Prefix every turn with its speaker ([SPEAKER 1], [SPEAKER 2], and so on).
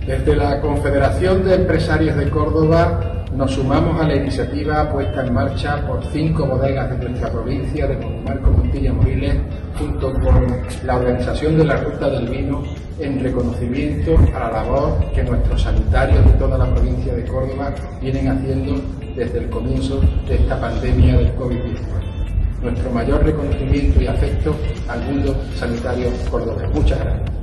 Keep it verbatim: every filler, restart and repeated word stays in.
[SPEAKER 1] Desde la Confederación de Empresarios de Córdoba nos sumamos a la iniciativa puesta en marcha por cinco bodegas de nuestra provincia de Marco Montilla Moriles, junto con la organización de la Ruta del Vino, en reconocimiento a la labor que nuestros sanitarios de toda la provincia de Córdoba vienen haciendo desde el comienzo de esta pandemia del COVID diecinueve. Nuestro mayor reconocimiento y afecto al mundo sanitario cordobés. Muchas gracias.